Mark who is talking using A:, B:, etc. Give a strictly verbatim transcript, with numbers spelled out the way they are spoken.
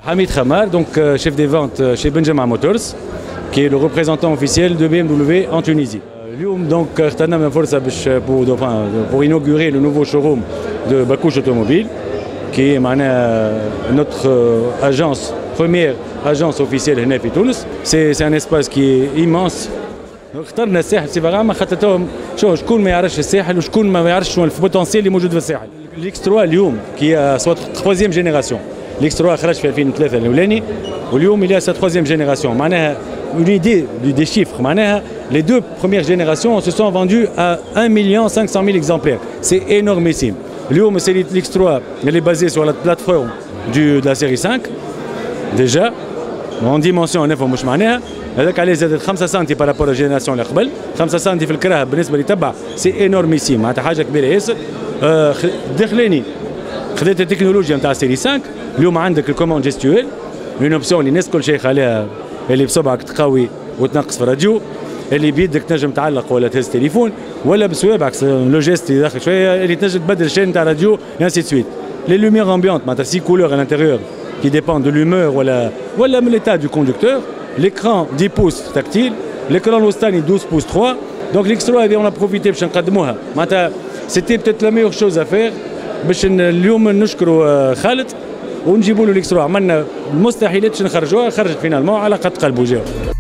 A: Hamid Khamar, donc euh, chef des ventes chez Benjamin Motors, qui est le représentant officiel de B M W en Tunisie. اليوم donc اغتنمنا فرصة باش pour, enfin, pour inaugurer le nouveau showroom de Bakouche Automobile, qui est معناها notre euh, agence, première agence officielle هنا في تونس. C'est c'est un espace qui est immense. اخترنا الساحل بصفة عامة خاطر توهم شو شكون ما يعرفش الساحل وشكون ما يعرفش شنو البوتنسيال اللي موجود في الساحل. الإكس ثلاثة اليوم qui a soit troisième génération. الإكس ثلاثة خرج في ألفين وثلاثة الأولاني واليوم il y a sa troisième génération. معناها une idée des chiffres. معناها les deux premières générations se sont vendues à un million cinq cent mille exemplaires. C'est énormissime. اليوم c'est l'X trois, elle est basée sur la plateforme du, de la série cinq déjà en dimension neuf مش معناها هذاك عليه زادت خمسة سنتي بارابور الجينيراسيون اللي قبل. خمسة سنتي في الكراهب بالنسبه اللي تبع سي انورميسيم معناتها حاجه كبيره ياسر. آه دخلاني خذيت التكنولوجيا نتاع سيري خمسة. اليوم عندك الكوموند جيستويل اون اوبسيون اللي الناس الكل شيخ عليها اللي بصبعك تقوي وتنقص في الراديو اللي بيدك تنجم تعلق ولا تهز تليفون ولا بصوابعك لو جيست يدخل شويه اللي تنجم تبدل الشين نتاع الراديو انسي دو سويت. لي لوميير امبيونت معناتها سي كولور à l'intérieur qui dépendent de l'humeur ولا ولا من l'état du conducteur. L'écran dix pouces tactile, l'écran l'Ostani douze pouces trois. Donc l'X trois on a profité باش نقدموها معناتها c'était peut-être la meilleure chose à faire باش اليوم نشكروا خالد ونجيبوا له الإكس ثلاثة. عملنا المستحيلات باش نخرجوها خرجت فينالمون على قد قلبه جاو.